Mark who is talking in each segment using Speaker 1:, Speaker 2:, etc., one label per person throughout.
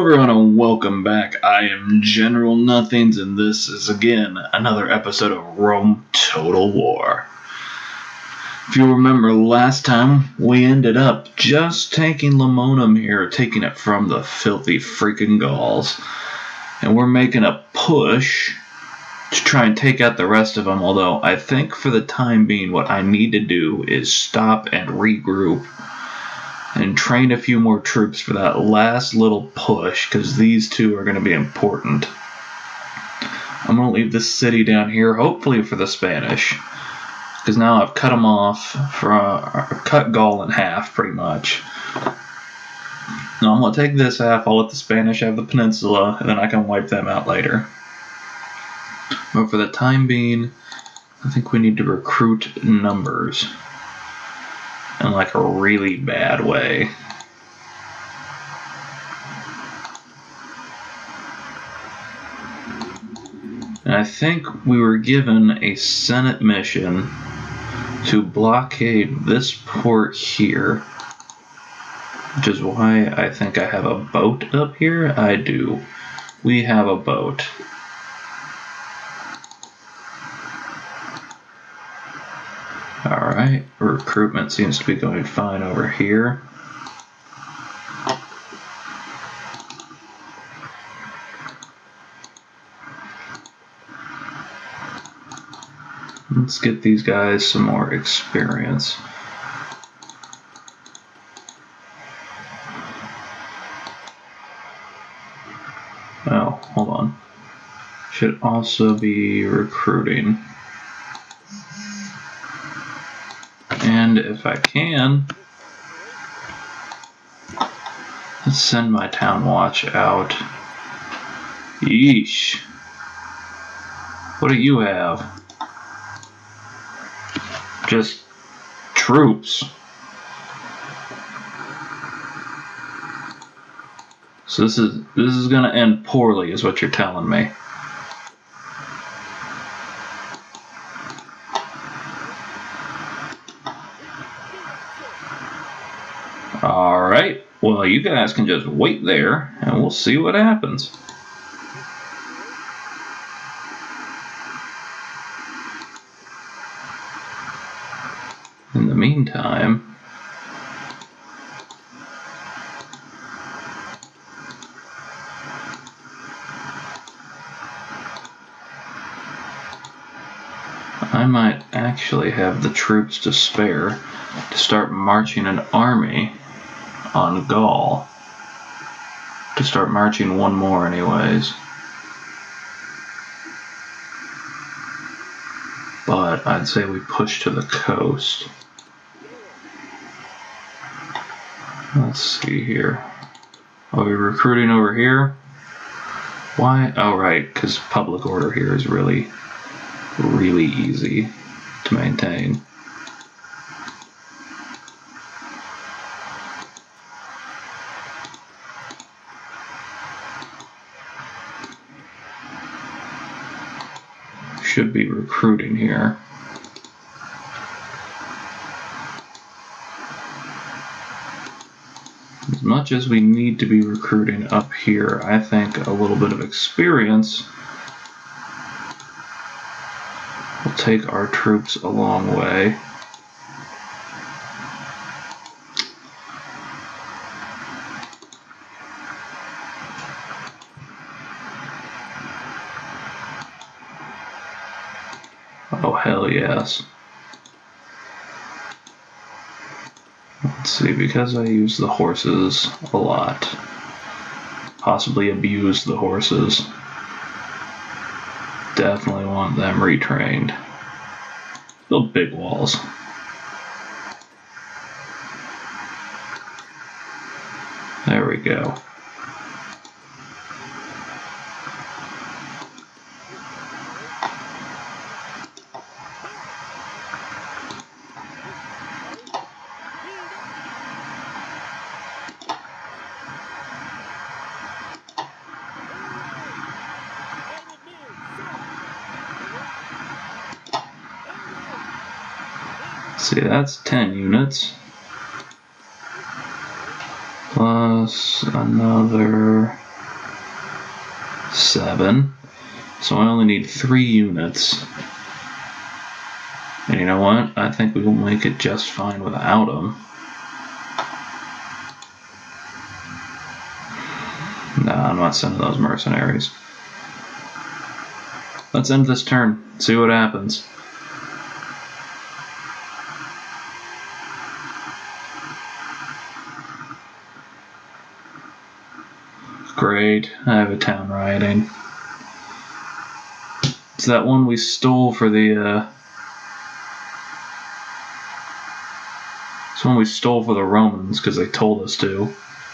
Speaker 1: everyone and welcome back. I am General Nothings and this is again another episode of Rome Total War. If you remember last time, we ended up just taking Lamonum here, taking it from the filthy freaking Gauls. And we're making a push to try and take out the rest of them, although I think for the time being what I need to do is stop and regroup and train a few more troops for that last little push, because these two are going to be important. I'm going to leave this city down here, hopefully for the Spanish, because now I've cut them off, cut Gaul in half pretty much. Now I'm going to take this half, I'll let the Spanish have the peninsula, and then I can wipe them out later. But for the time being, I think we need to recruit numbers in like a really bad way. And I think we were given a Senate mission to blockade this port here, which is why I think I have a boat up here. I do. We have a boat. Alright, recruitment seems to be going fine over here. Let's get these guys some more experience. Oh, hold on. Should also be recruiting. And if I can, let's send my town watch out. Yeesh. What do you have? Just troops. So this is gonna end poorly, is what you're telling me. Alright, well you guys can just wait there and we'll see what happens. In the meantime, I might actually have the troops to spare to start marching an army on Gaul. To start marching one more anyways. But I'd say we push to the coast. Let's see here. Are we recruiting over here? Why? Oh right, because public order here is really easy to maintain. Should be recruiting here. As much as we need to be recruiting up here, I think a little bit of experience will take our troops a long way. Oh, hell yes. Let's see, because I use the horses a lot, possibly abuse the horses, definitely want them retrained. Build big walls. There we go. See, that's 10 units. Plus another 7. So I only need 3 units. And you know what? I think we will make it just fine without them. Nah, I'm not sending those mercenaries. Let's end this turn. See what happens. Great. I have a town rioting. It's that one we stole for the, it's one we stole for the Romans because they told us to.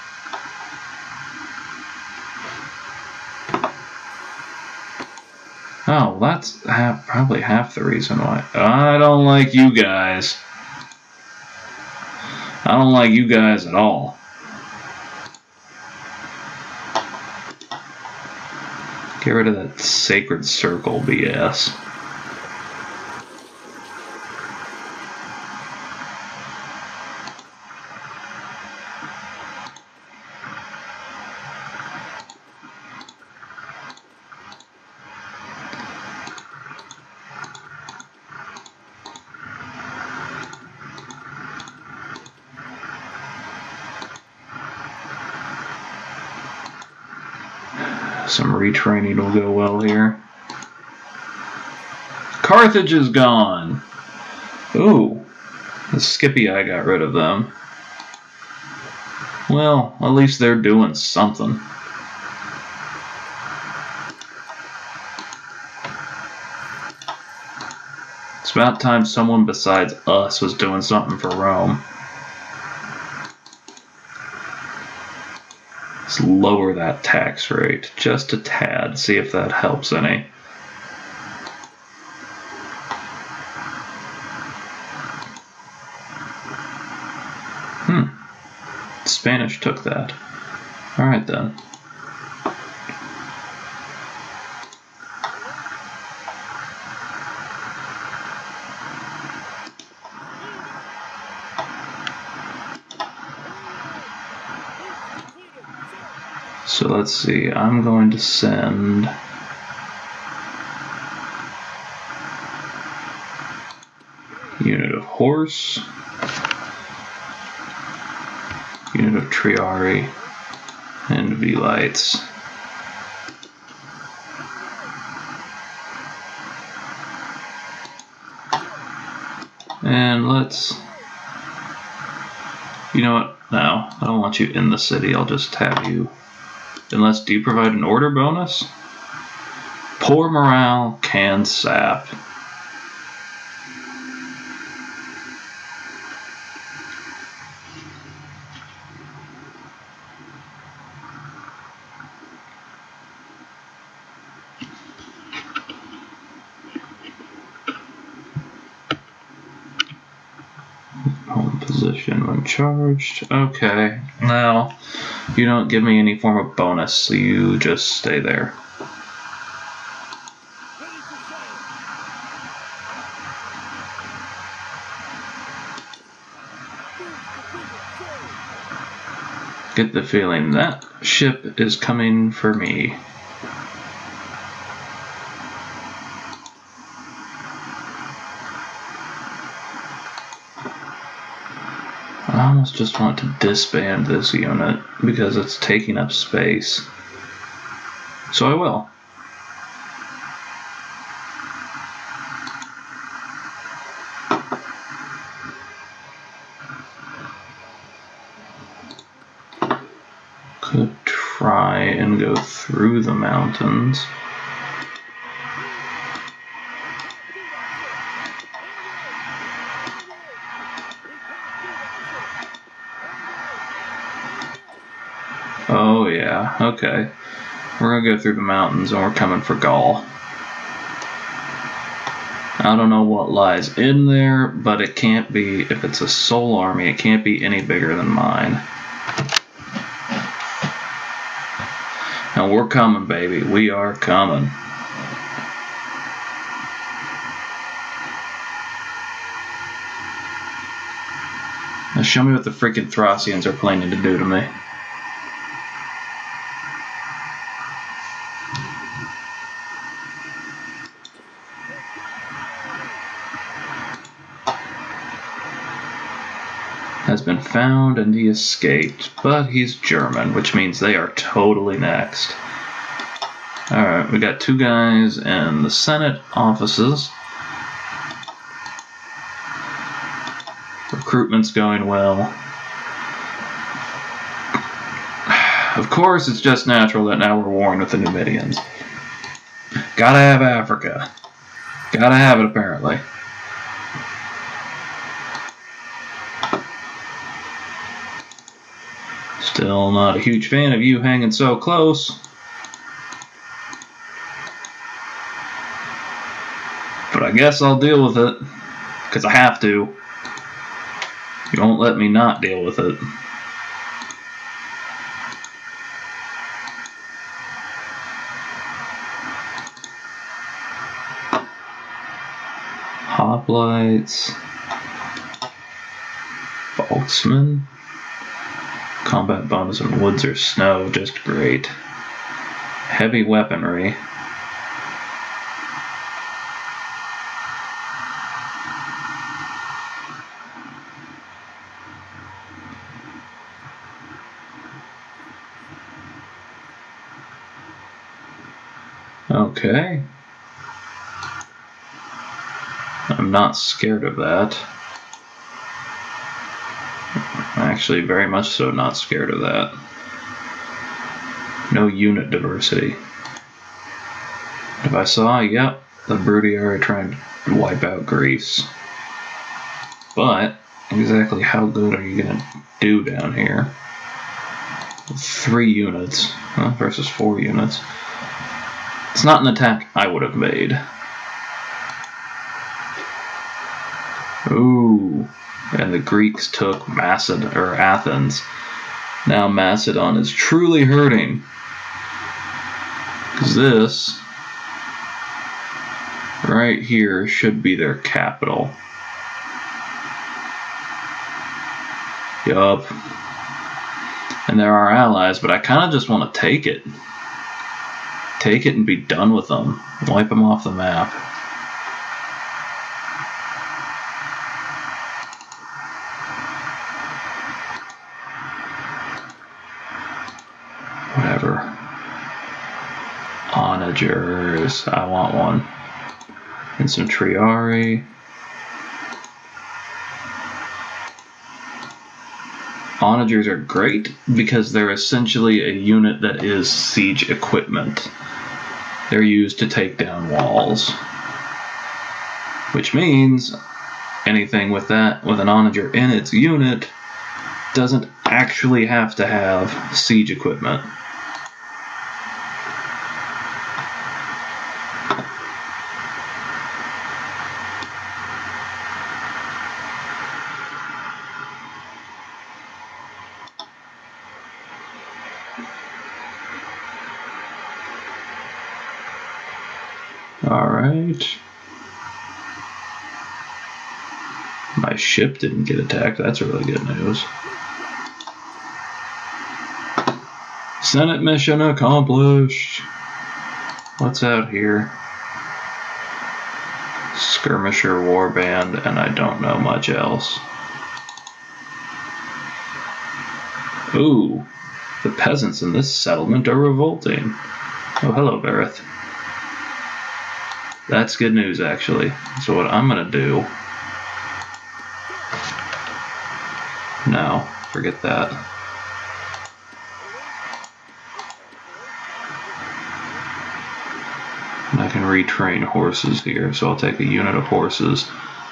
Speaker 1: Oh, that's probably half the reason why. I don't like you guys. I don't like you guys at all. Get rid of that sacred circle BS. Some retraining will go well here. Carthage is gone. Ooh, the Scipii got rid of them. Well, at least they're doing something. It's about time someone besides us was doing something for Rome. Let's lower that tax rate just a tad, see if that helps any. Spanish took that. Alright then. So let's see, I'm going to send unit of horse, unit of Triari, and Velites. And let's, you know what, no, I don't want you in the city, I'll just have you. Unless, do you provide an order bonus? Poor morale can sap. Home position when charged. Okay, now you don't give me any form of bonus, so you just stay there. Get the feeling that ship is coming for me. I almost just want to disband this unit because it's taking up space. So I will. Could try and go through the mountains. Oh yeah, okay. We're gonna go through the mountains and we're coming for Gaul. I don't know what lies in there, but it can't be, if it's a soul army, it can't be any bigger than mine. And we're coming, baby. We are coming. Now show me what the freaking Thracians are planning to do to me. has been found and he escaped, but he's German, which means they are totally next. Alright, we got 2 guys in the Senate offices. Recruitment's going well. Of course, it's just natural that now we're warring with the Numidians. Gotta have Africa. Gotta have it, apparently. Still not a huge fan of you hanging so close. But I guess I'll deal with it. Because I have to. You won't let me not deal with it. Hoplites. Volksman. Combat bonus in woods or snow, just great. Heavy weaponry. Okay. I'm not scared of that. Actually, very much so not scared of that. No unit diversity. If I saw, yep, the Brutiari are trying to wipe out Greece. But, exactly how good are you going to do down here? 3 units versus 4 units. It's not an attack I would have made. Ooh. And the Greeks took Athens. Now Macedon is truly hurting. Because this right here should be their capital. Yup. And they're our allies, but I kind of just want to take it. Take it and be done with them. Wipe them off the map. Whatever. Onagers. I want one. And some Triari. Onagers are great because they're essentially a unit that is siege equipment. They're used to take down walls. Which means anything with that, with an onager in its unit, doesn't actually have to have siege equipment. Alright. My ship didn't get attacked. That's really good news. Senate mission accomplished. What's out here? Skirmisher warband, and I don't know much else. Ooh, the peasants in this settlement are revolting. Oh, hello, Varith. That's good news, actually. So what I'm gonna do... No, forget that. And I can retrain horses here, so I'll take a unit of horses.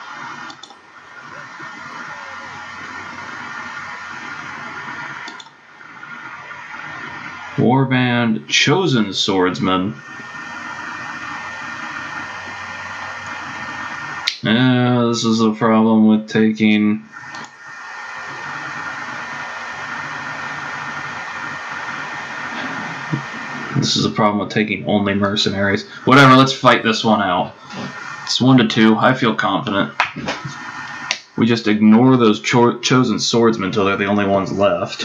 Speaker 1: Warband, chosen swordsman. Yeah, this is a problem with taking... This is a problem with taking only mercenaries. Whatever, let's fight this one out. It's 1-2. I feel confident. We just ignore those chosen swordsmen until they're the only ones left.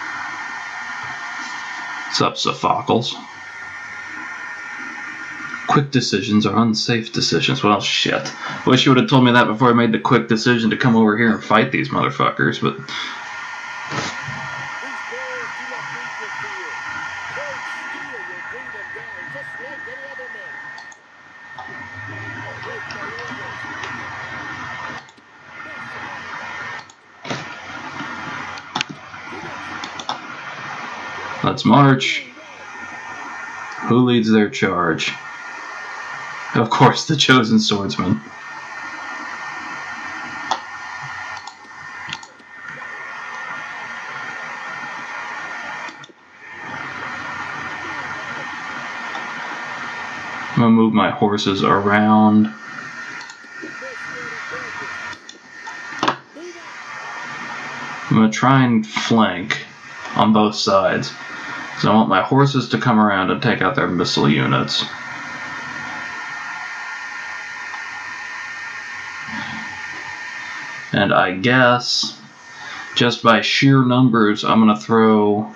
Speaker 1: What's up, Sophocles? Quick decisions are unsafe decisions. Well, shit. Wish you would have told me that before I made the quick decision to come over here and fight these motherfuckers, but... Let's march. Who leads their charge? Of course, the chosen swordsman. I'm gonna move my horses around. I'm gonna try and flank on both sides. So I want my horses to come around and take out their missile units. And I guess, just by sheer numbers, I'm going to throw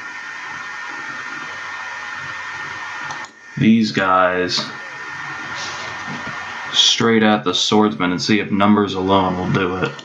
Speaker 1: these guys straight at the swordsman and see if numbers alone will do it.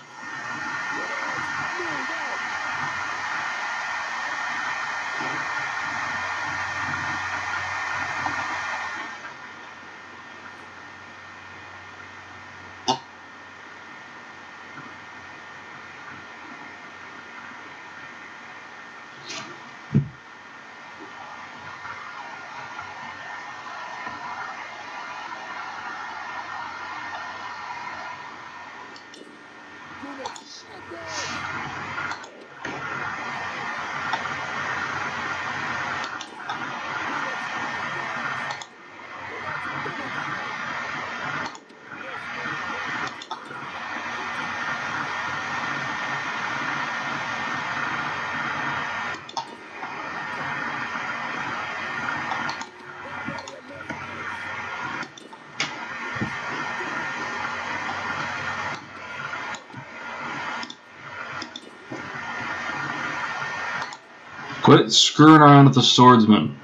Speaker 1: Quit screwing around with the swordsman.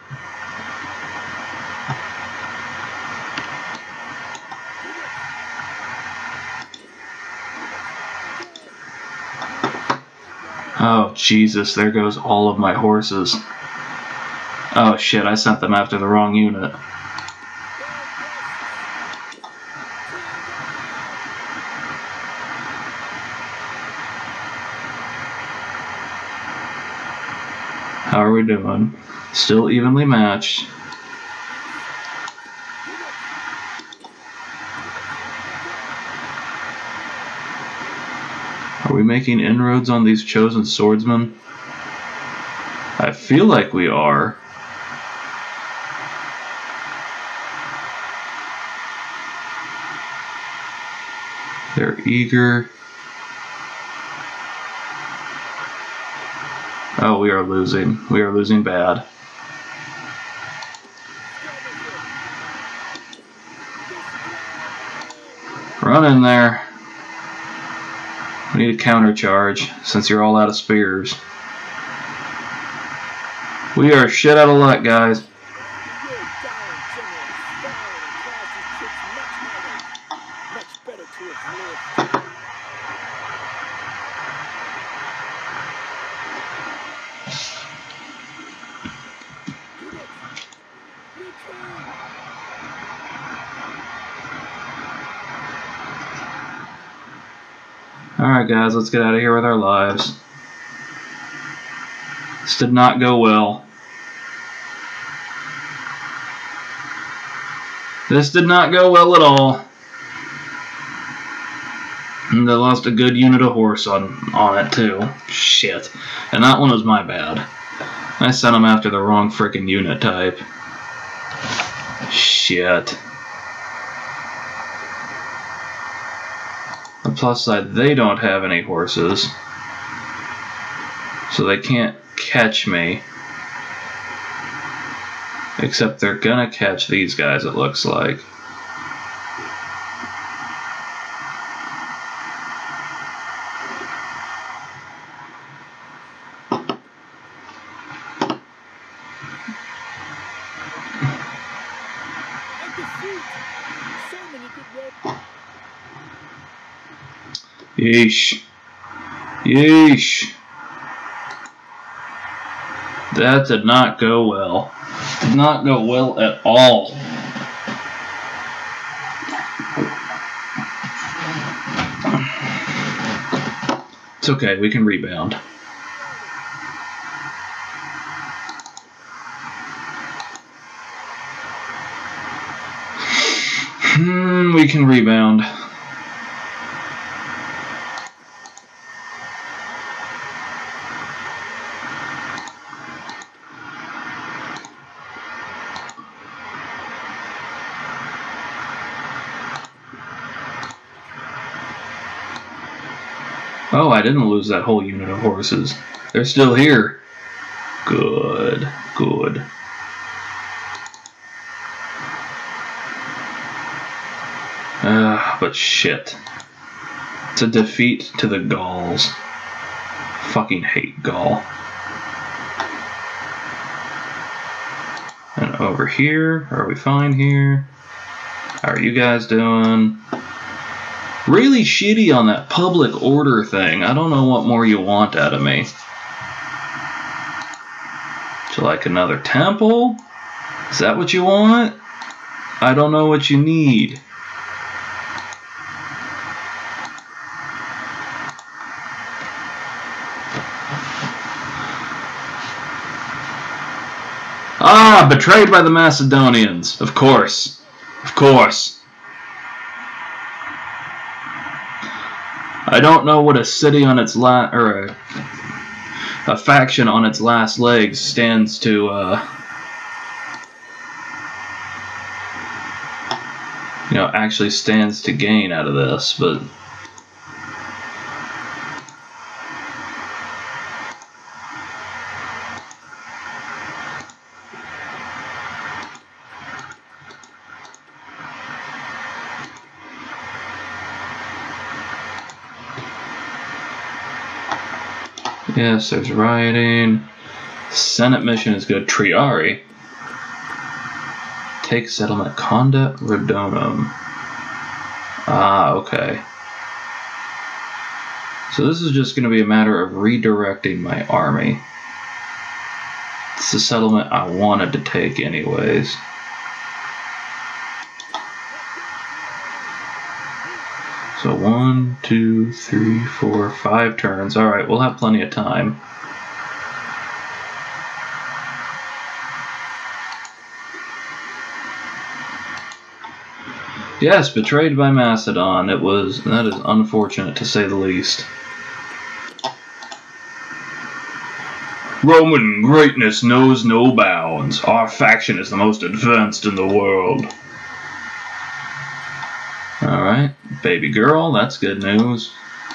Speaker 1: Oh, Jesus, there goes all of my horses. Oh, shit, I sent them after the wrong unit. How are we doing? Still evenly matched. Are we making inroads on these chosen swordsmen? I feel like we are. They're eager. Oh, we are losing. We are losing bad. Run in there. We need a countercharge since you're all out of spears. We are shit out of luck, guys. Alright guys, let's get out of here with our lives. This did not go well. This did not go well at all. And they lost a good unit of horse on it too. Shit. And that one was my bad. I sent them after the wrong frickin' unit type. Shit. The plus side, they don't have any horses. So they can't catch me. Except they're gonna catch these guys, it looks like. Yeesh. Yeesh. That did not go well. Did not go well at all. It's okay, we can rebound. We can rebound. Oh, I didn't lose that whole unit of horses. They're still here. Good, good. But shit. It's a defeat to the Gauls. Fucking hate Gaul. And over here, are we fine here? How are you guys doing? Really shitty on that public order thing. I don't know what more you want out of me. Would you like another temple? Is that what you want? I don't know what you need. Ah, betrayed by the Macedonians. Of course. Of course. I don't know what a city on its a faction on its last legs stands to actually stands to gain out of this, but yes, there's rioting. Senate mission is good. Triari. Take settlement. Conda Redonum. Ah, okay. So this is just going to be a matter of redirecting my army. It's the settlement I wanted to take anyways. So 1, 2, 3, 4, 5 turns. Alright, we'll have plenty of time. Yes, betrayed by Macedon. That is unfortunate to say the least. Roman greatness knows no bounds. Our faction is the most advanced in the world. Alright, baby girl, that's good news.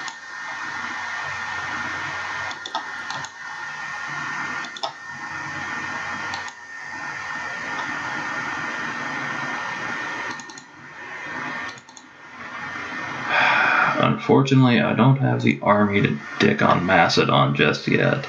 Speaker 1: Unfortunately, I don't have the army to dick on Macedon just yet.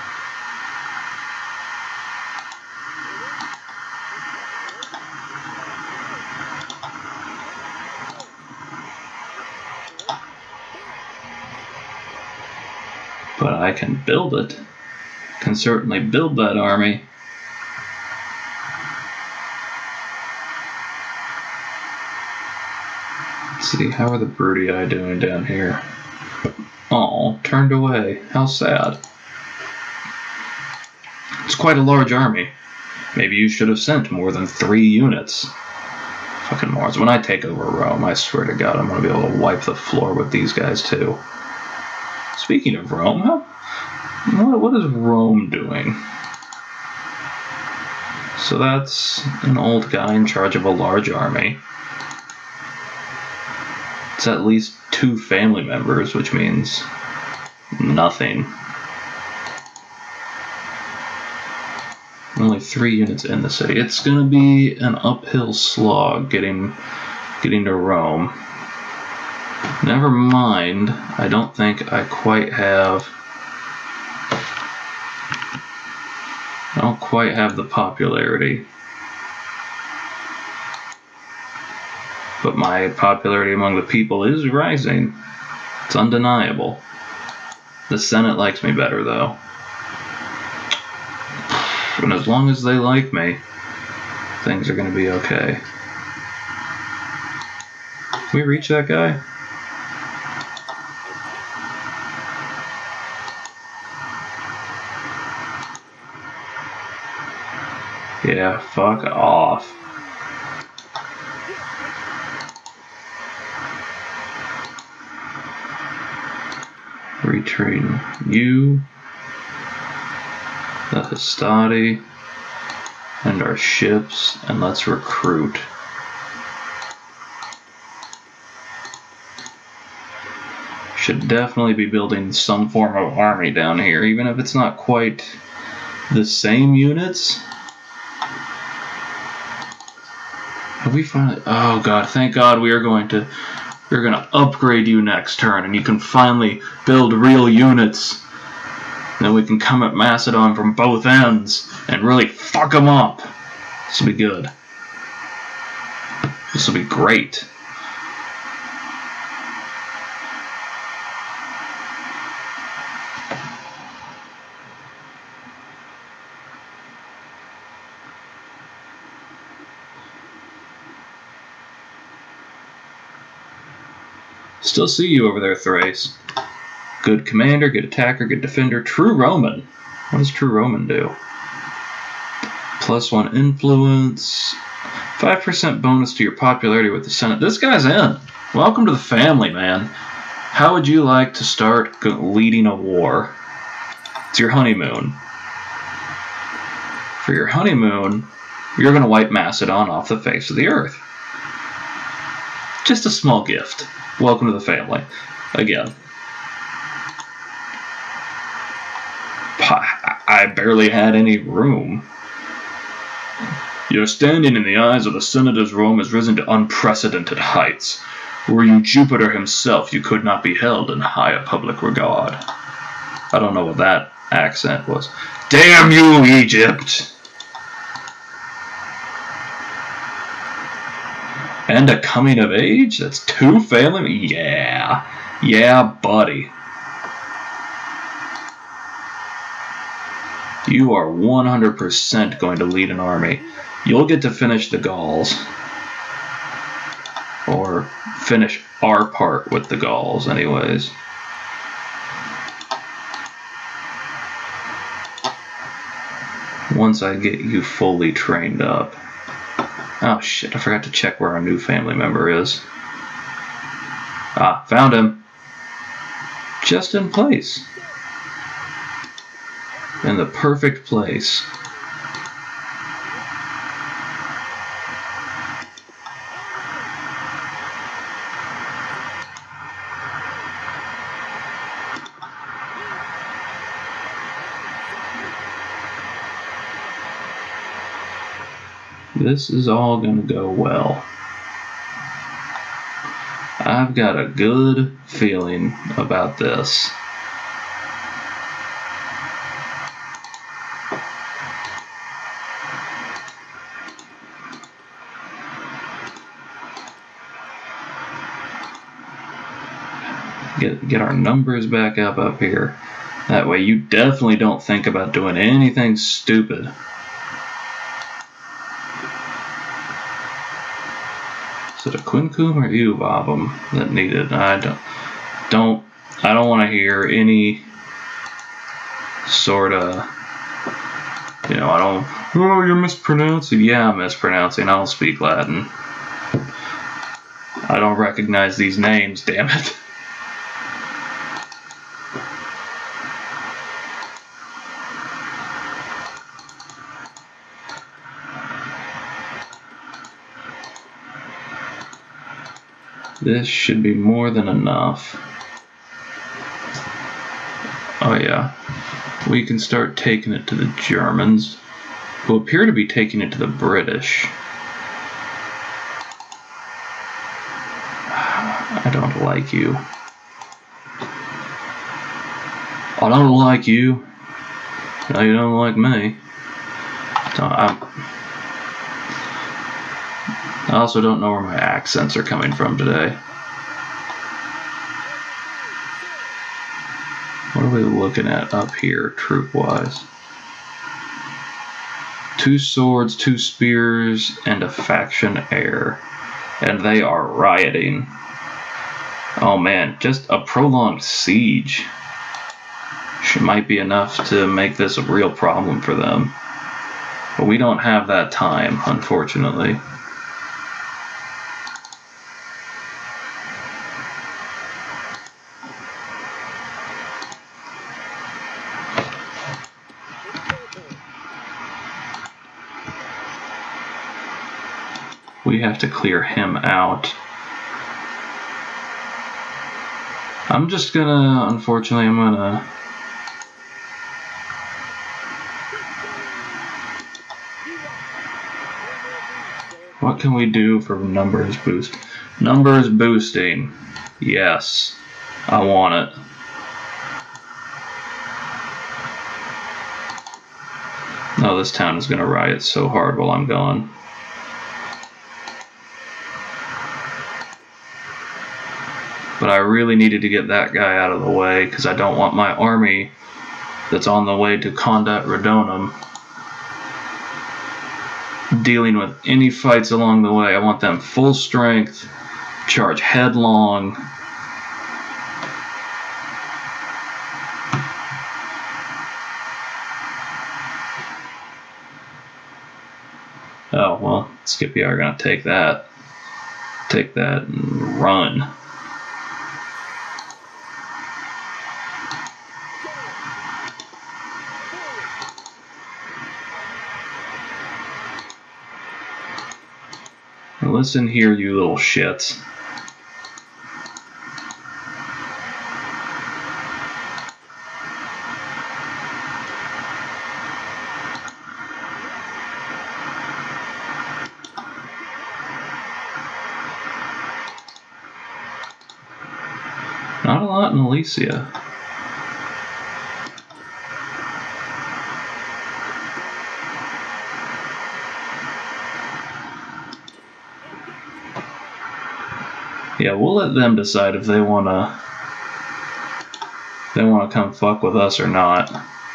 Speaker 1: But I can build it. Can certainly build that army. Let's see, how are the Bruttii doing down here? Oh, turned away. How sad. It's quite a large army. Maybe you should have sent more than 3 units. Fucking Mars. When I take over Rome, I swear to God, I'm going to be able to wipe the floor with these guys too. Speaking of Rome, what is Rome doing? So that's an old guy in charge of a large army. It's at least 2 family members, which means nothing. Only 3 units in the city. It's going to be an uphill slog getting to Rome. Never mind, I don't think I quite have... I don't quite have the popularity. But my popularity among the people is rising. It's undeniable. The Senate likes me better, though. And as long as they like me, things are going to be okay. Can we reach that guy? Yeah, fuck off. Retrain you, the Hastati, and our ships, and let's recruit. Should definitely be building some form of army down here, even if it's not quite the same units. Have we finally? Oh god, thank god we're gonna upgrade you next turn, and you can finally build real units. And then we can come at Macedon from both ends and really fuck them up. This will be good. This will be great. Still see you over there, Thrace. Good commander, good attacker, good defender. True Roman. What does True Roman do? +1 influence. 5% bonus to your popularity with the Senate. This guy's in. Welcome to the family, man. How would you like to start leading a war? It's your honeymoon. For your honeymoon, you're going to wipe Macedon off the face of the earth. Just a small gift. Welcome to the family. Again. I barely had any room. Your standing in the eyes of the Senators Rome has risen to unprecedented heights. Were you Jupiter himself, you could not be held in higher public regard. I don't know what that accent was. Damn you, Egypt! And a coming of age? That's 2 family? Yeah. Yeah, buddy. You are 100% going to lead an army. You'll get to finish the Gauls. Or finish our part with the Gauls, anyways. Once I get you fully trained up. Oh shit, I forgot to check where our new family member is. Ah, found him. Just in place. In the perfect place. This is all going to go well. I've got a good feeling about this. Get our numbers back up here. That way you definitely don't think about doing anything stupid. Is it a Quincum or Uvabum that needed? I don't want to hear any sort of, you know, oh, you're mispronouncing. Yeah, I'm mispronouncing. I don't speak Latin. I don't recognize these names, damn it. This should be more than enough. Oh yeah, we can start taking it to the Germans, who appear to be taking it to the British. I don't like you. I don't like you. No, you don't like me. So I also don't know where my accents are coming from today. What are we looking at up here, troop-wise? 2 swords, 2 spears, and a faction heir. And they are rioting. Oh man, just a prolonged siege might be enough to make this a real problem for them. But we don't have that time, unfortunately. We have to clear him out. I'm just gonna, unfortunately, I'm gonna... What can we do for numbers boost? Numbers boosting. Yes, I want it. Oh, this town is gonna riot so hard while I'm gone. But I really needed to get that guy out of the way because I don't want my army that's on the way to Condat Redonum dealing with any fights along the way. I want them full strength, charge headlong. Oh, well, Scipii are going to take that. Take that and run. Listen here, you little shits. Not a lot in Alesia. Yeah, we'll let them decide if they wanna come fuck with us or not.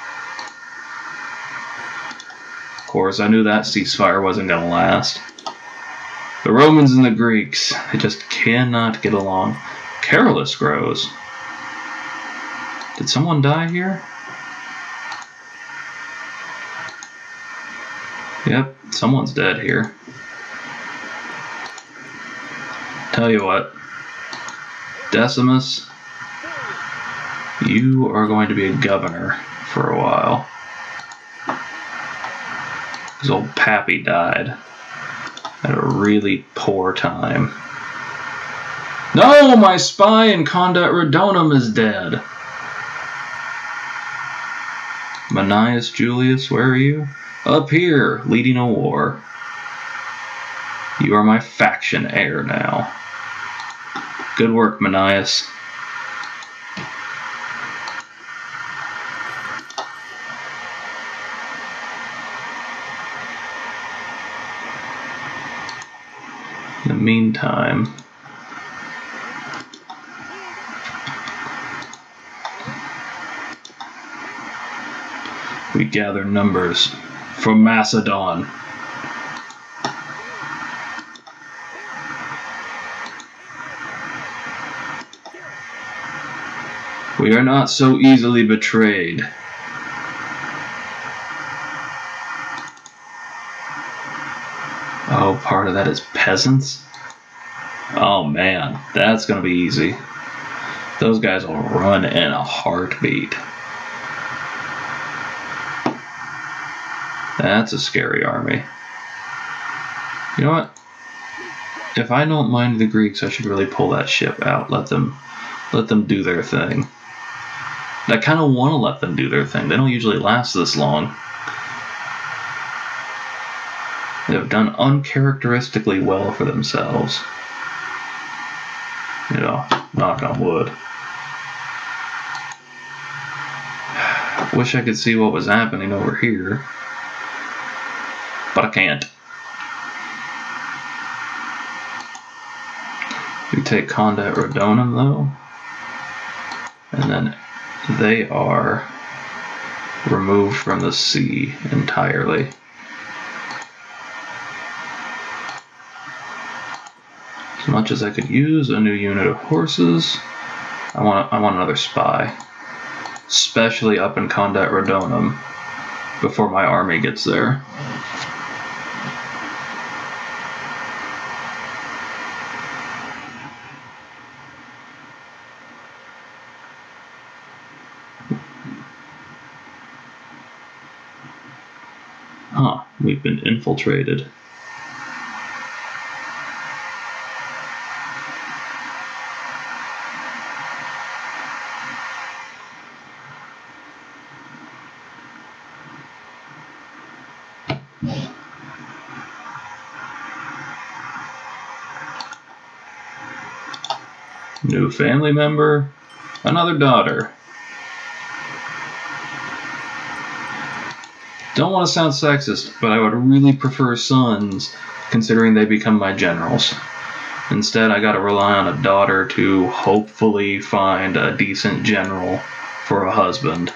Speaker 1: Of course, I knew that ceasefire wasn't gonna last. The Romans and the Greeks, they just cannot get along. Carolus grows. Did someone die here? Yep, someone's dead here. Tell you what, Decimus, you are going to be a governor for a while. His old pappy died at a really poor time. No, my spy in Condat Redonum is dead. Manius Julius, where are you? Up here, leading a war. You are my faction heir now. Good work, Manius. In the meantime, we gather numbers for Macedon. We are not so easily betrayed. Oh, part of that is peasants? Oh man, that's gonna be easy. Those guys will run in a heartbeat. That's a scary army. You know what? If I don't mind the Greeks, I should really pull that ship out. Let them do their thing. I kind of want to let them do their thing. They don't usually last this long. They have done uncharacteristically well for themselves. You know, knock on wood. Wish I could see what was happening over here. But I can't. We take Condat Rodonum though, and then they are removed from the sea entirely. As much as I could use a new unit of horses, I want another spy, especially up in Condat Rodonum before my army gets there. Huh, we've been infiltrated. New family member, another daughter. Don't want to sound sexist, but I would really prefer sons, considering they become my generals. Instead, I gotta rely on a daughter to hopefully find a decent general for a husband.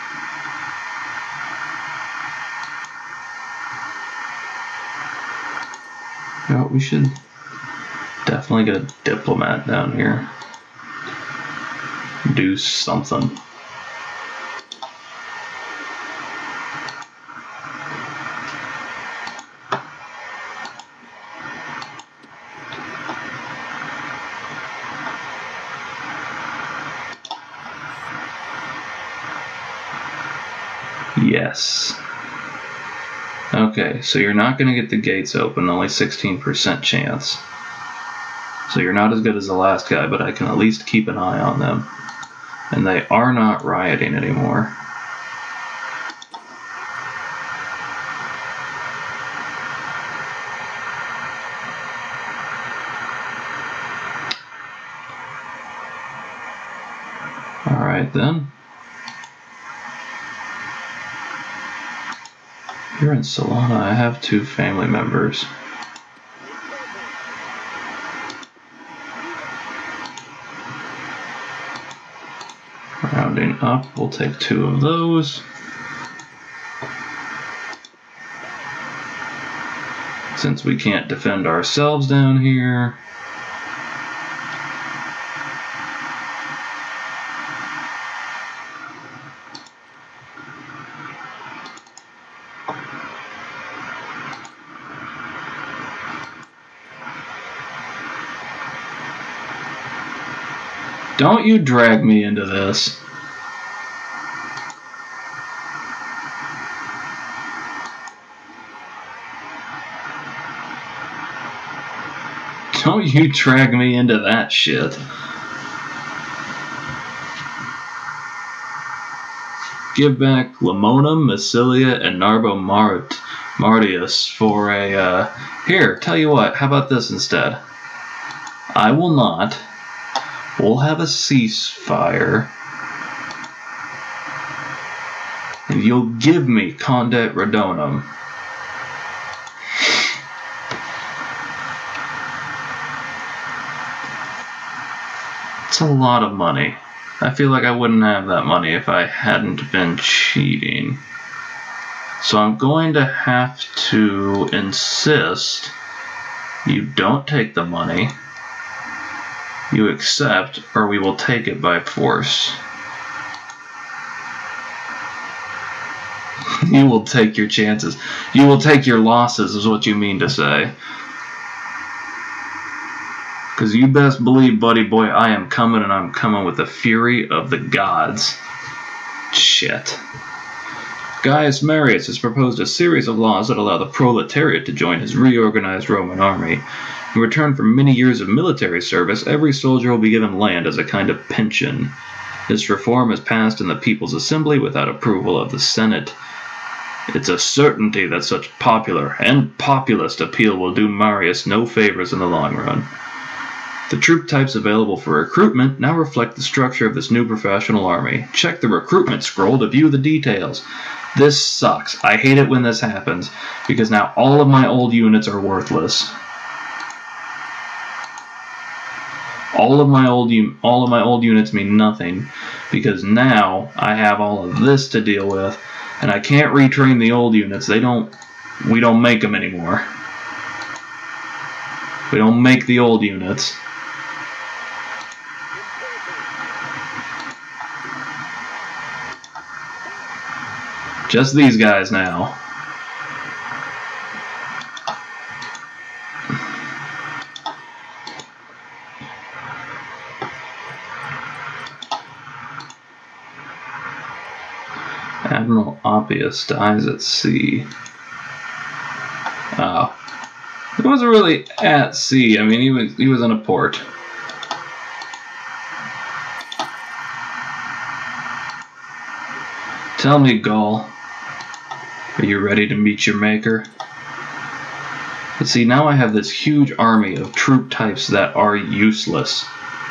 Speaker 1: You know, we should definitely get a diplomat down here. Do something. Yes. Okay, so you're not going to get the gates open, only 16% chance. So you're not as good as the last guy, but I can at least keep an eye on them. And they are not rioting anymore. Alright then. Here in Solana, I have 2 family members. Rounding up, we'll take 2 of those. Since we can't defend ourselves down here. Don't you drag me into this. Don't you drag me into that shit. Give back Lamonum, Massilia, and Narbo Martius for a, here, tell you what, how about this instead? I will not. We'll have a ceasefire. And you'll give me Condat Rodonum. It's a lot of money. I feel like I wouldn't have that money if I hadn't been cheating. So I'm going to have to insist you don't take the money. You accept, or we will take it by force. You will take your chances. You will take your losses, is what you mean to say. Because you best believe, buddy boy, I am coming, and I'm coming with the fury of the gods. Shit. Gaius Marius has proposed a series of laws that allow the proletariat to join his reorganized Roman army. In return for many years of military service, every soldier will be given land as a kind of pension. This reform is passed in the People's Assembly without approval of the Senate. It's a certainty that such popular and populist appeal will do Marius no favors in the long run. The troop types available for recruitment now reflect the structure of this new professional army. Check the recruitment scroll to view the details. This sucks. I hate it when this happens, because now all of my old units are worthless. All of my old units mean nothing because now I have all of this to deal with, and I can't retrain the old units. We don't make them anymore. We don't make the old units. Just these guys now. Admiral Oppius dies at sea. Oh. He wasn't really at sea. I mean, he was in a port. Tell me, Gaul, are you ready to meet your maker? But see, now I have this huge army of troop types that are useless.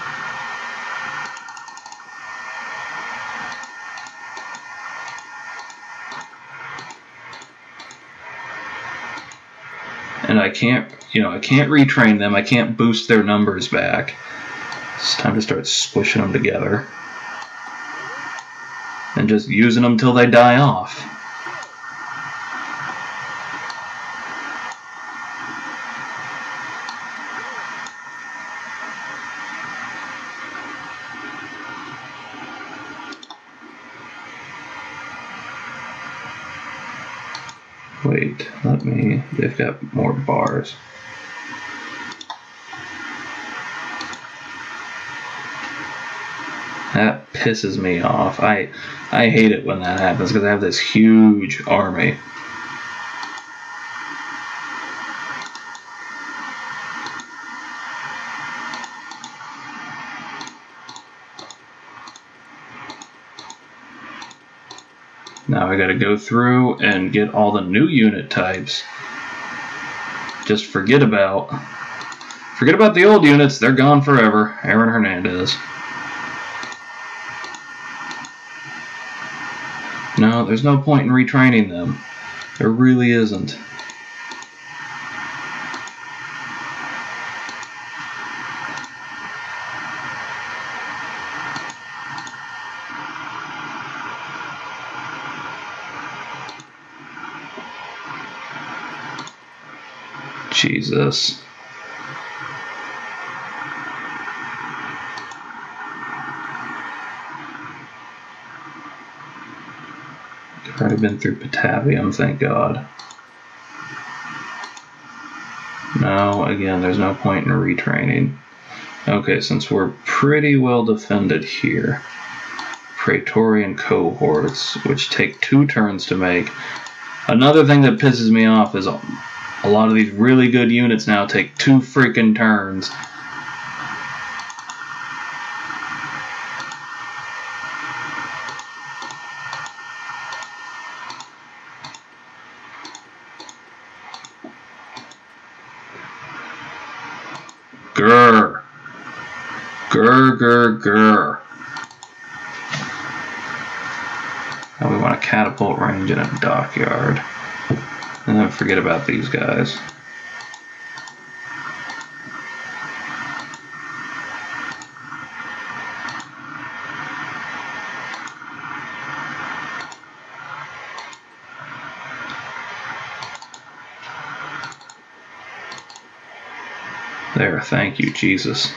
Speaker 1: And I can't retrain them. I can't boost their numbers back. It's time to start squishing them together. And just using them till they die off. Wait, they've got more bars. That pisses me off. I hate it when that happens because I have this huge army. Now I gotta go through and get all the new unit types. Just forget about the old units. They're gone forever. Aaron Hernandez. No, there's no point in retraining them. There really isn't. Jesus. I've already been through Patavium, thank God. No, again, there's no point in retraining. Okay, since we're pretty well defended here, Praetorian cohorts, which take 2 turns to make. Another thing that pisses me off is a lot of these really good units now take 2 freaking turns. Grr. Grr, grr, grr. Now we want a catapult range and a dockyard. And then forget about these guys. There, thank you, Jesus.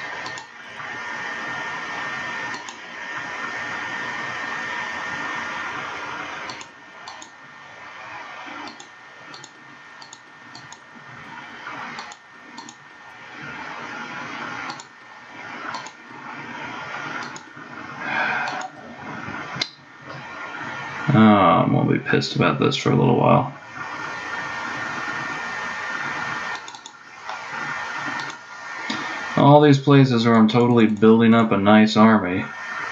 Speaker 1: I'm gonna be pissed about this for a little while. All these places where I'm totally building up a nice army.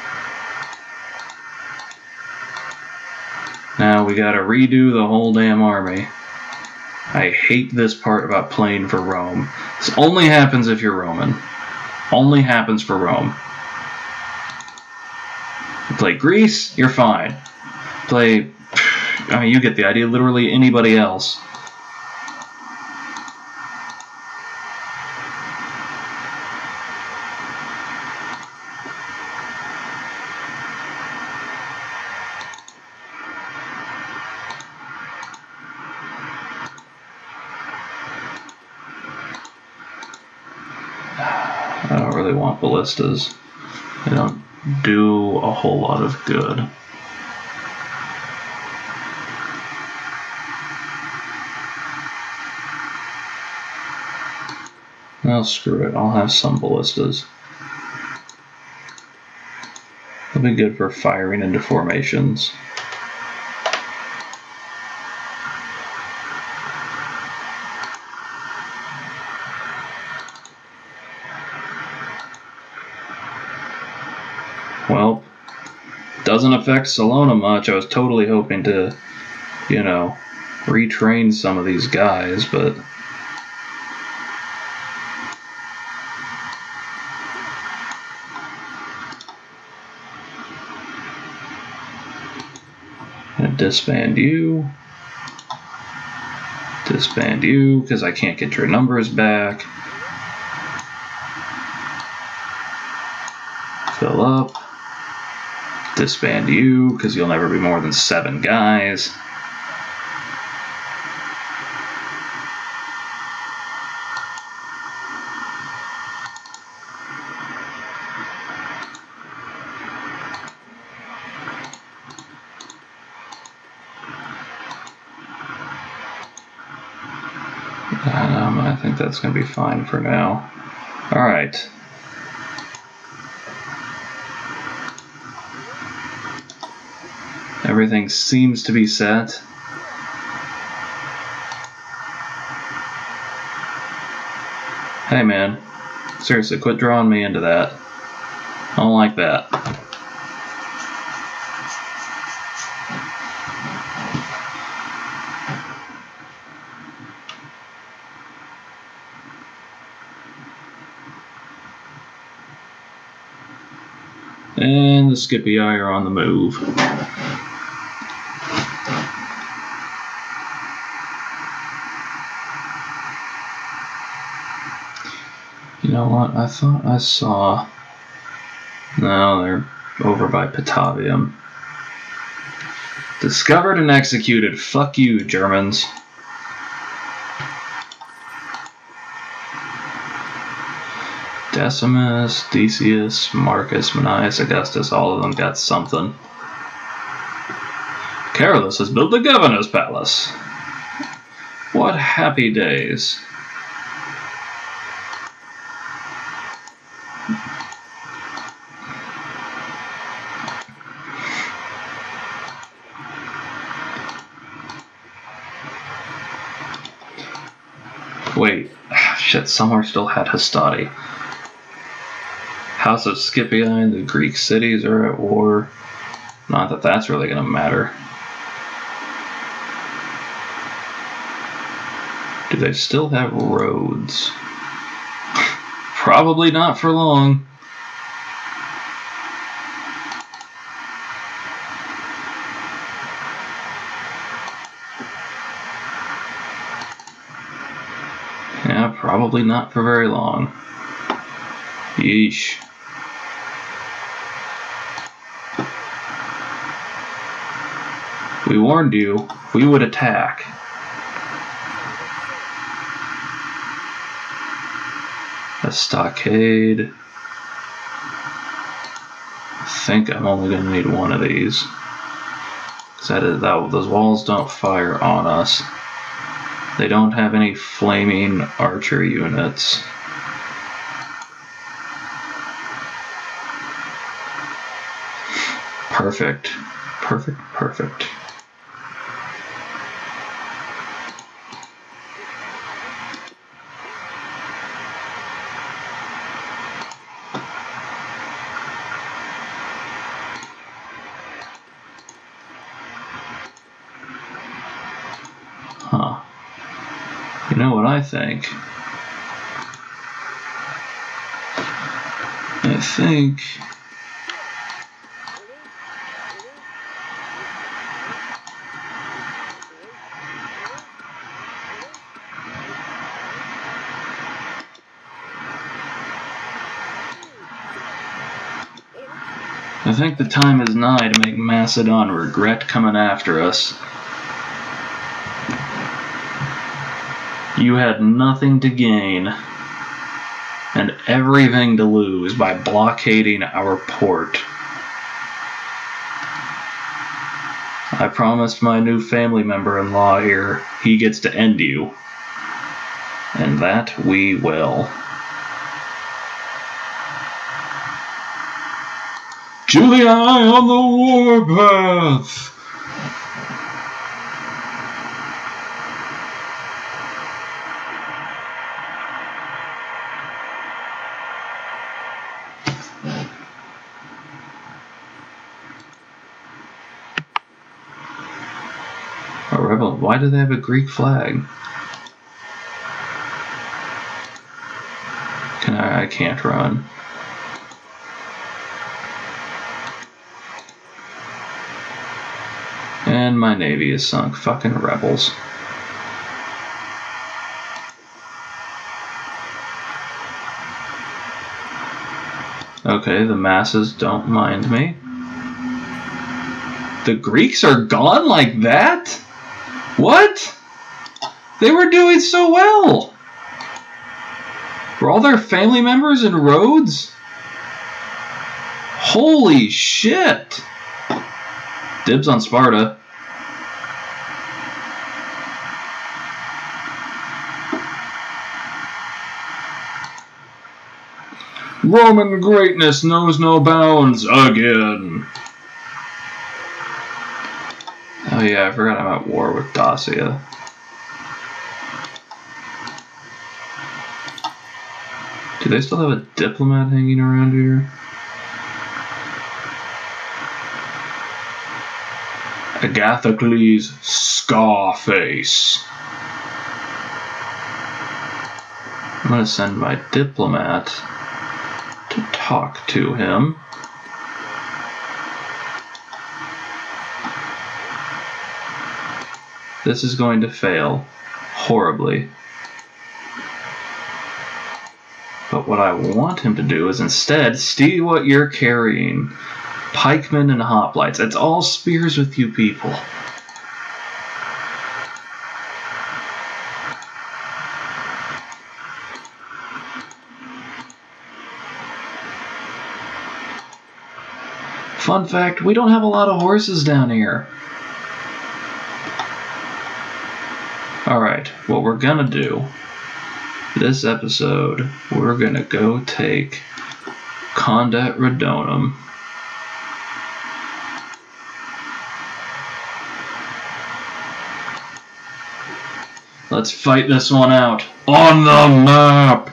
Speaker 1: Now we gotta redo the whole damn army. I hate this part about playing for Rome. This only happens if you're Roman. Only happens for Rome. You play Greece, you're fine. Play, I mean, you get the idea, literally anybody else. really want ballistas. They don't do a whole lot of good. Well, screw it. I'll have some ballistas. They'll be good for firing into formations. Well, doesn't affect Salona much. I was totally hoping to, you know, retrain some of these guys, but I'm gonna disband you, because I can't get your numbers back. Fill up. Disband you, because you'll never be more than 7 guys. I think that's going to be fine for now. Alright. Everything seems to be set. Hey man, seriously, quit drawing me into that. I don't like that. And the Scipii are on the move. You know what? I thought I saw... No, they're over by Patavium. Discovered and executed. Fuck you, Germans. Decimus, Decius, Marcus, Manius, Augustus, all of them got something. Carolus has built the governor's palace. What happy days. Wait, shit, somewhere still had Hastati. House of Scipii and the Greek cities are at war. Not that that's really going to matter. Do they still have roads? Probably not for long. Yeah, probably not for very long. Yeesh. We warned you, we would attack. A stockade. I think I'm only going to need one of these. Because those walls don't fire on us. They don't have any flaming archer units. Perfect. Perfect, perfect. Huh. You know what I think? I think... I think the time is nigh to make Macedon regret coming after us. You had nothing to gain and everything to lose by blockading our port. I promised my new family member-in-law here he gets to end you. And that we will. Julii on the warpath! A rebel. Why do they have a Greek flag? I can't run. And my navy is sunk. Fucking rebels. Okay, the masses don't mind me. The Greeks are gone like that? What? They were doing so well. Were all their family members in Rhodes? Holy shit. Dibs on Sparta. Roman greatness knows no bounds again. Oh yeah, I forgot I'm at war with Dacia. Do they still have a diplomat hanging around here? Agathocles Scarface. I'm gonna send my diplomat to talk to him. This is going to fail horribly. But what I want him to do is instead see what you're carrying. Pikemen and hoplites. It's all spears with you people. Fun fact, we don't have a lot of horses down here. Alright, what we're gonna do this episode, we're gonna go take Condat Redonum. Let's fight this one out on the map.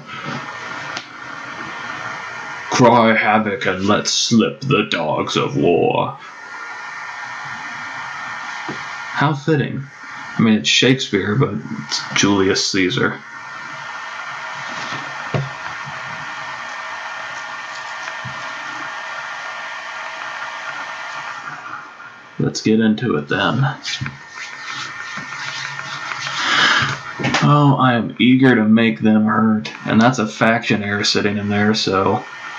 Speaker 1: Cry havoc and let slip the dogs of war. How fitting. I mean, it's Shakespeare, but it's Julius Caesar. Let's get into it then. Oh, I am eager to make them hurt. And that's a faction heir sitting in there, so...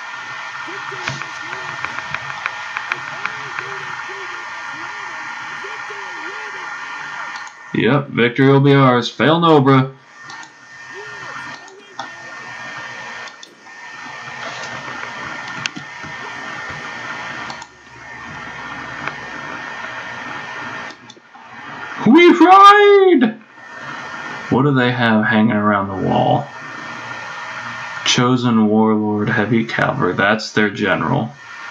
Speaker 1: Yep, victory will be ours. Fail Nobra. We tried! What do they have hanging around the wall? Chosen Warlord Heavy Cavalry. That's their general.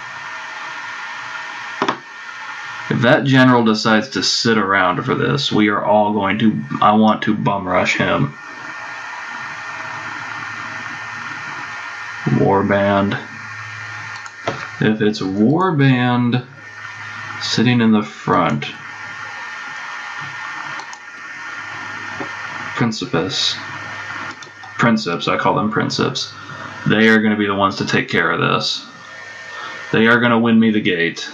Speaker 1: If that general decides to sit around for this, we are all going to... I want to bum rush him. Warband. If it's Warband sitting in the front... Princeps, I call them Princeps. They are going to be the ones to take care of this. They are going to win me the gate.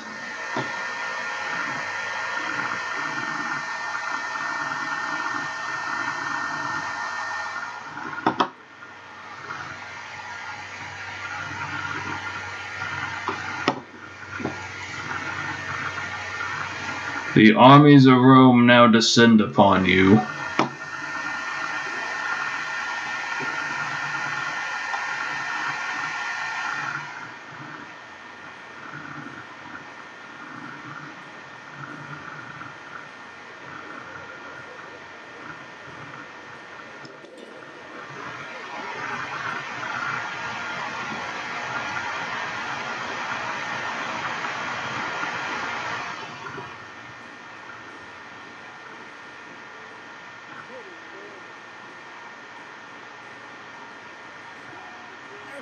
Speaker 1: The armies of Rome now descend upon you.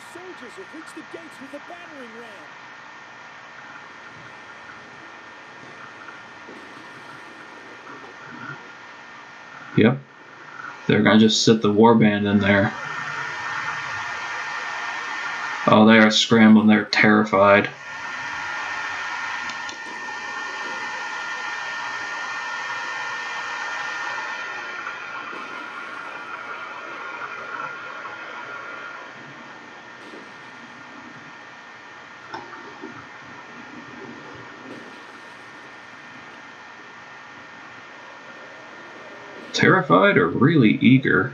Speaker 2: soldiers have reached the gates with the battering ram.
Speaker 1: Yep. They're gonna just sit the warband in there. Oh, they are scrambling. They're terrified. Terrified or really eager?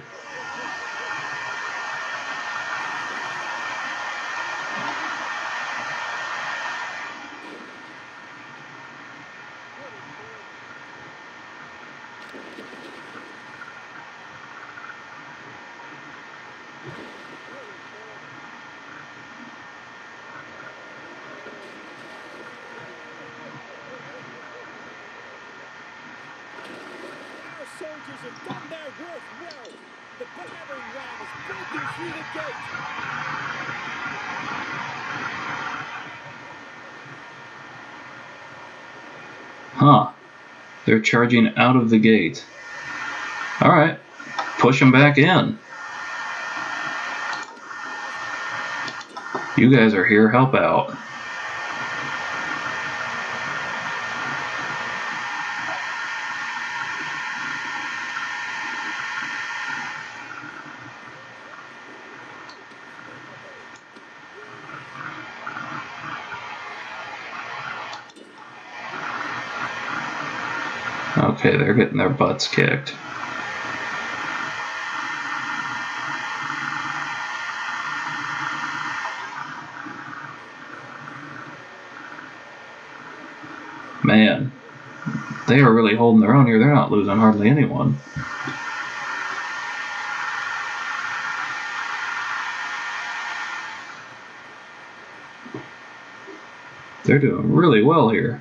Speaker 2: Soldiers have done their work well. The battering ram is breaking through the gate.
Speaker 1: Huh. They're charging out of the gate. Alright. Push them back in. You guys are here. Help out. Okay, they're getting their butts kicked. Man, they are really holding their own here. They're not losing hardly anyone. They're doing really well here.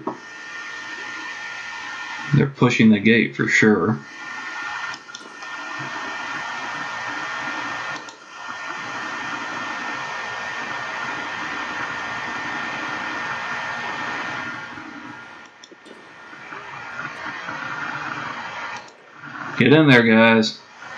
Speaker 1: They're pushing the gate for sure. Get in there, guys.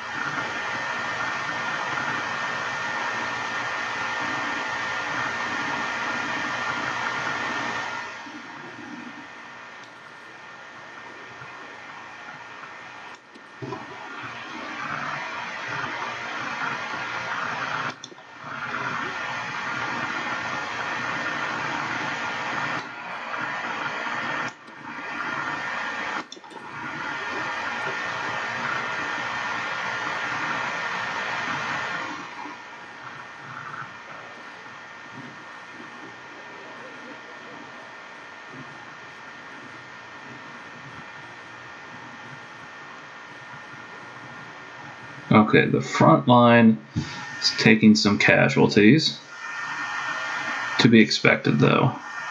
Speaker 1: Okay, the front line is taking some casualties. To be expected, though.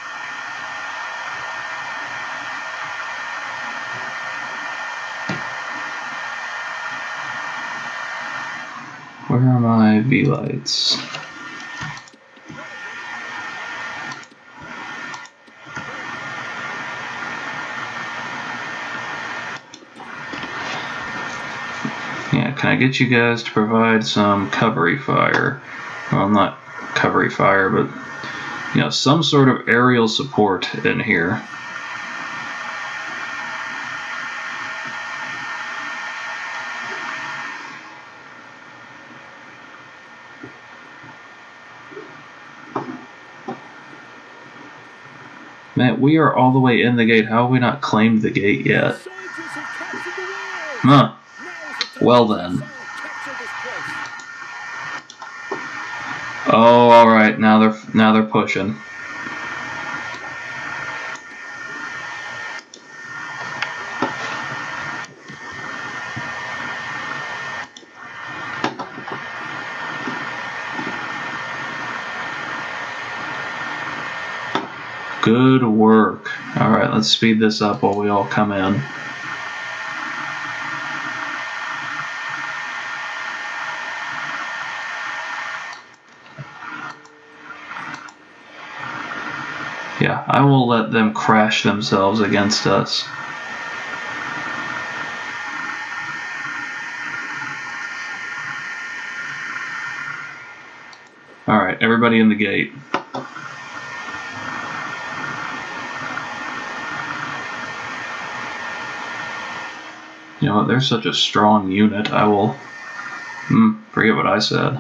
Speaker 1: Where are my V-lights? Yeah, can I get you guys to provide some covery fire? Well, not covery fire, but, you know, some sort of aerial support in here. Man, we are all the way in the gate. How have we not claimed the gate yet? Huh. Well then. Oh, all right. Now they're pushing. Good work. All right, let's speed this up while we all come in. Yeah, I will let them crash themselves against us. Alright, everybody in the gate. You know what, they're such a strong unit, I will... forget what I said.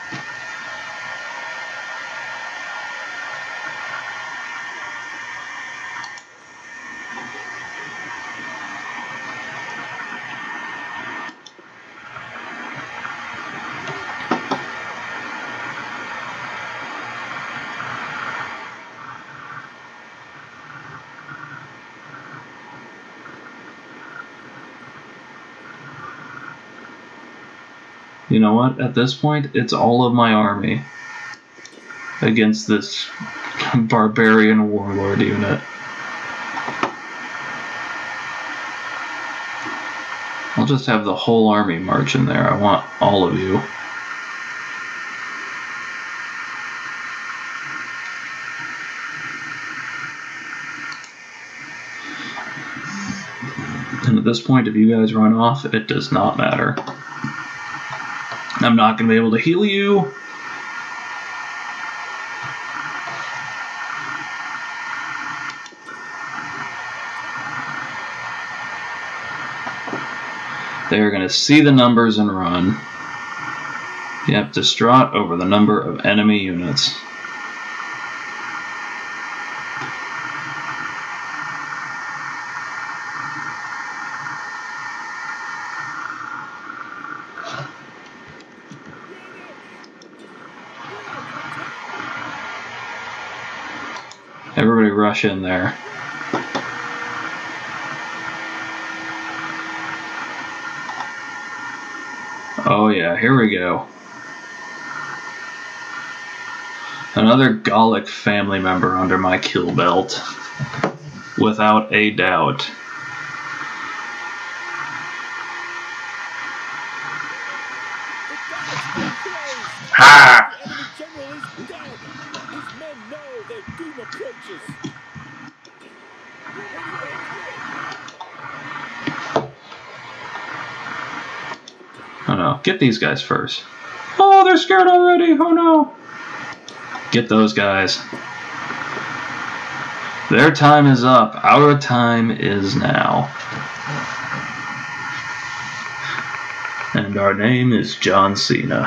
Speaker 1: You know what? At this point, it's all of my army against this barbarian warlord unit. I'll just have the whole army march in there. I want all of you. And at this point, if you guys run off, it does not matter. I'm not going to be able to heal you. They are going to see the numbers and run. Yep, distraught over the number of enemy units. Everybody rush in there. Oh yeah, here we go. Another Gallic family member under my kill belt. Without a doubt. Ha!
Speaker 2: The enemy general is dead. His men know their doom approaches.
Speaker 1: Oh no, get these guys first. Oh, they're scared already. Oh no. Get those guys. Their time is up. Our time is now. And our name is John Cena.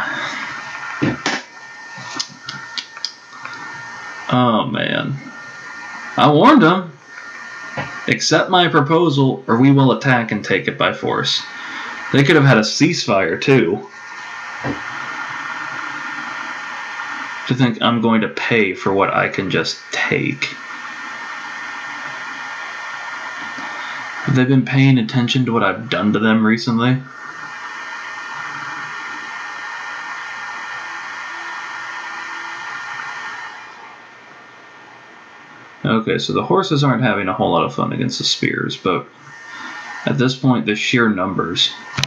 Speaker 1: Oh man. I warned them. Accept my proposal or we will attack and take it by force. They could have had a ceasefire too. To think I'm going to pay for what I can just take. Have they been paying attention to what I've done to them recently? Okay, so the horses aren't having a whole lot of fun against the spears, but at this point, the sheer numbers.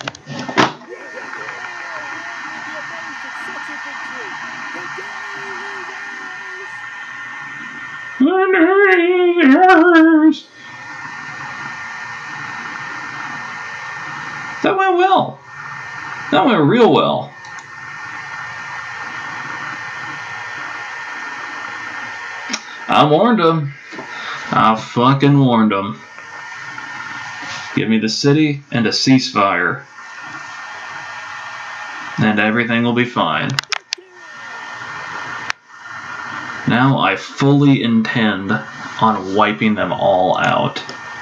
Speaker 1: That went well. That went real well. I warned them. I fucking warned them. Give me the city and a ceasefire. And everything will be fine. Now I fully intend on wiping them all out.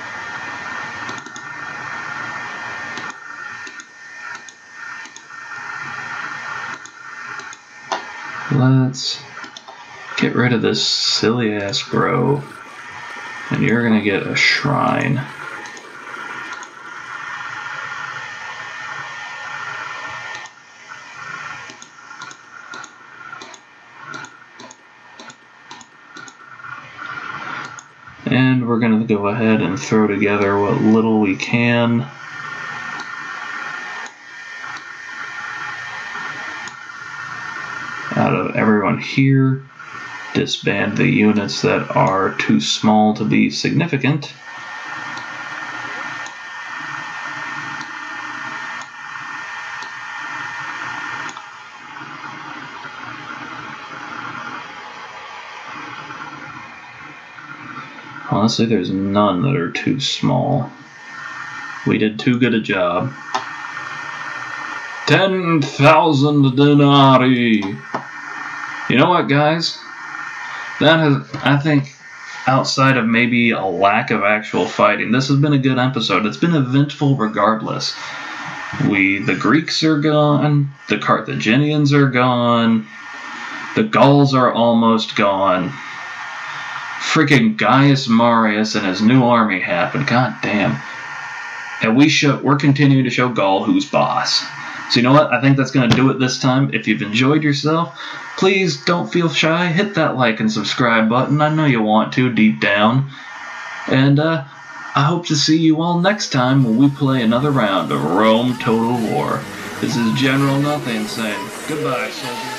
Speaker 1: Let's get rid of this silly ass grove. And you're gonna get a shrine. And we're going to go ahead and throw together what little we can. Out of everyone here. disband the units that are too small to be significant. Honestly, there's none that are too small. We did too good a job. 10,000 denarii. You know what, guys? That has, I think, outside of maybe a lack of actual fighting, this has been a good episode. It's been eventful regardless. The Greeks are gone, the Carthaginians are gone, the Gauls are almost gone. Freaking Gaius Marius and his new army happened. God damn. And we're continuing to show Gaul who's boss. So you know what? I think that's going to do it this time. If you've enjoyed yourself, please don't feel shy. Hit that like and subscribe button. I know you want to deep down. And I hope to see you all next time when we play another round of Rome Total War. This is General Nothing saying goodbye, soldiers.